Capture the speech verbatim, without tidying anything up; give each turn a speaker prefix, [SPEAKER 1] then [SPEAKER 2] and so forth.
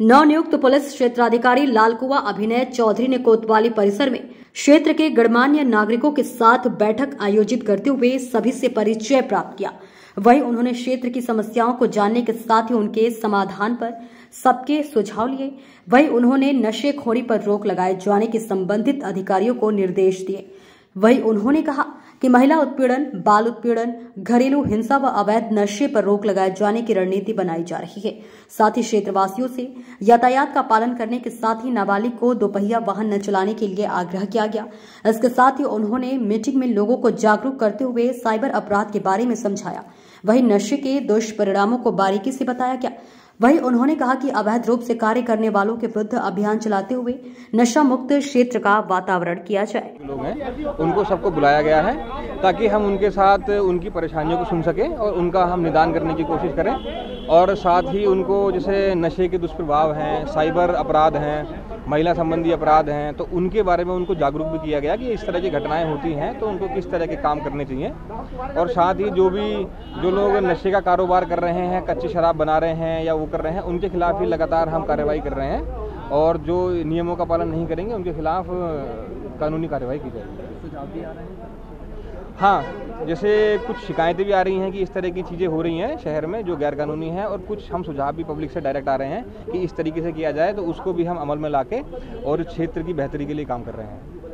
[SPEAKER 1] नवनियुक्त पुलिस क्षेत्राधिकारी लालकुआ अभिनय चौधरी ने कोतवाली परिसर में क्षेत्र के गणमान्य नागरिकों के साथ बैठक आयोजित करते हुए सभी से परिचय प्राप्त किया। वहीं उन्होंने क्षेत्र की समस्याओं को जानने के साथ ही उनके समाधान पर सबके सुझाव लिए। वहीं उन्होंने नशेखोरी पर रोक लगाए जाने के संबंधित अधिकारियों को निर्देश दिए। वहीं उन्होंने कहा कि महिला उत्पीड़न, बाल उत्पीड़न, घरेलू हिंसा व अवैध नशे पर रोक लगाए जाने की रणनीति बनाई जा रही है। साथ ही क्षेत्रवासियों से यातायात का पालन करने के साथ ही नाबालिग को दोपहिया वाहन न चलाने के लिए आग्रह किया गया। इसके साथ ही उन्होंने मीटिंग में लोगों को जागरूक करते हुए साइबर अपराध के बारे में समझाया। वहीं नशे के दुष्परिणामों को बारीकी से बताया गया। वहीं उन्होंने कहा कि अवैध रूप से कार्य करने वालों के विरुद्ध अभियान चलाते हुए नशा मुक्त क्षेत्र का वातावरण किया जाए।
[SPEAKER 2] लोग हैं उनको सबको बुलाया गया है ताकि हम उनके साथ उनकी परेशानियों को सुन सकें और उनका हम निदान करने की कोशिश करें, और साथ ही उनको जैसे नशे के दुष्प्रभाव हैं, साइबर अपराध हैं, महिला संबंधी अपराध हैं, तो उनके बारे में उनको जागरूक भी किया गया कि इस तरह की घटनाएं होती हैं तो उनको किस तरह के काम करने चाहिए। और साथ ही जो भी जो लोग नशे का कारोबार कर रहे हैं, कच्ची शराब बना रहे हैं या वो कर रहे हैं, उनके खिलाफ भी लगातार हम कार्रवाई कर रहे हैं, और जो नियमों का पालन नहीं करेंगे उनके खिलाफ कानूनी कार्रवाई की जाएगी। सुझाव भी आ रहे हैं? हाँ, जैसे कुछ शिकायतें भी आ रही हैं कि इस तरह की चीज़ें हो रही हैं शहर में जो गैरकानूनी है, और कुछ हम सुझाव भी पब्लिक से डायरेक्ट आ रहे हैं कि इस तरीके से किया जाए, तो उसको भी हम अमल में लाके और क्षेत्र की बेहतरी के लिए काम कर रहे हैं।